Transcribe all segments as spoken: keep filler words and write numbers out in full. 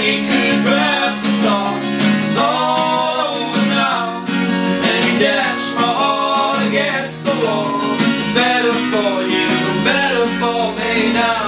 we could grab the stars. It's all over now, and you dash my heart against the wall. It's better for you and better for me now.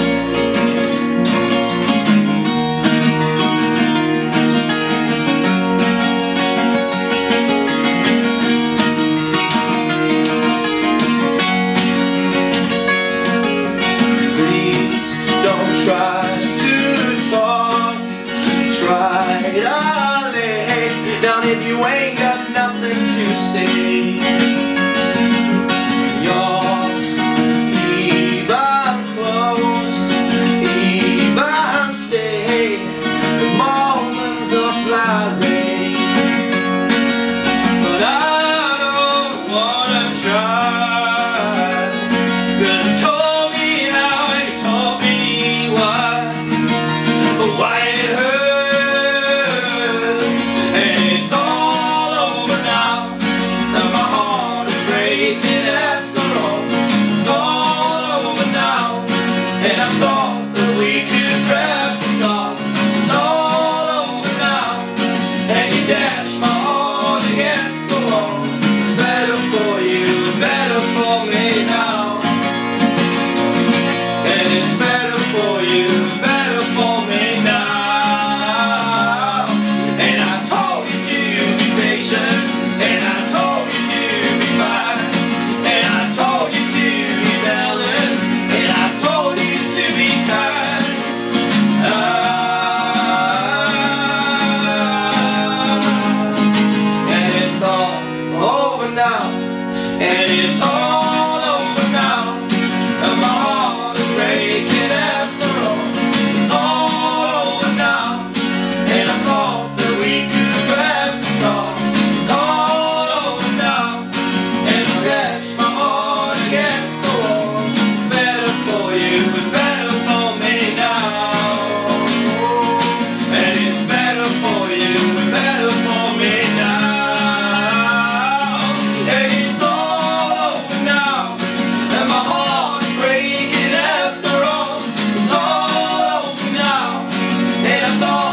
Try to talk, try, darling. Down if you ain't got nothing to say. You're even close, even stay. The moments of flying, but I don't wanna try. 'Cause you told me how and you told me why it hurts, and it's all over now, and my heart is breaking after all. It's all over now, and I thought that we could grab the stars. It's all over now, and you dash my heart against the wall. It's better for you and better for me now, and it's better for you and better for me. And it's all over now, and my heart is breaking after all. It's all over now, and I thought that we could grab the stars. It's all over now, and I dash my heart against the wall. It's better for you and better for me now, and it's better for you and better for me now. And it's I thought